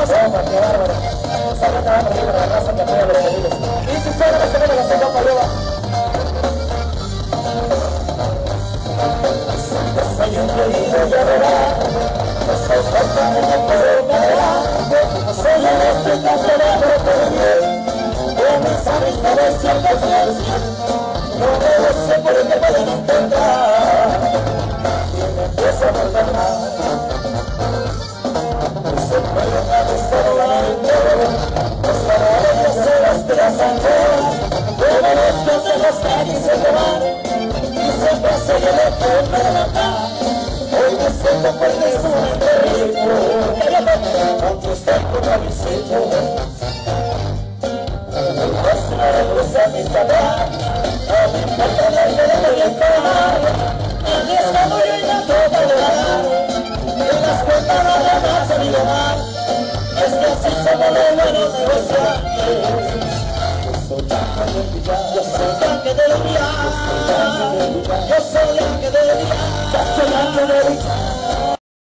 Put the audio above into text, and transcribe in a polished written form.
Opa, qué bárbaro. Esa gente va a morir para la raza que apoya a los civiles. Y si solo no se ve la seca paloma. Soy un violino de verdad. No soy falta de la paloma. Soy el espectacular por bien. De mis amistades siempre ciencia. No debo siempre que pueden encontrar. Y me empiezo a perdonar. Se pueden avisar la mente. Los valores de las de las antenas. De los consejos que quise tomar. Y siempre seguí de forma de matar. Hoy me siento porque es un rico. Aunque estoy con la visita. El rostro de luz a mi saber. No me importa la vida de voy a estar. Aquí estamos y ya todo de ganar. En las cuentas no le va a salir mal. Es que así somos los buenos negociantes. Yo soy ángel del día. Yo soy ángel del día. Yo soy ángel del día.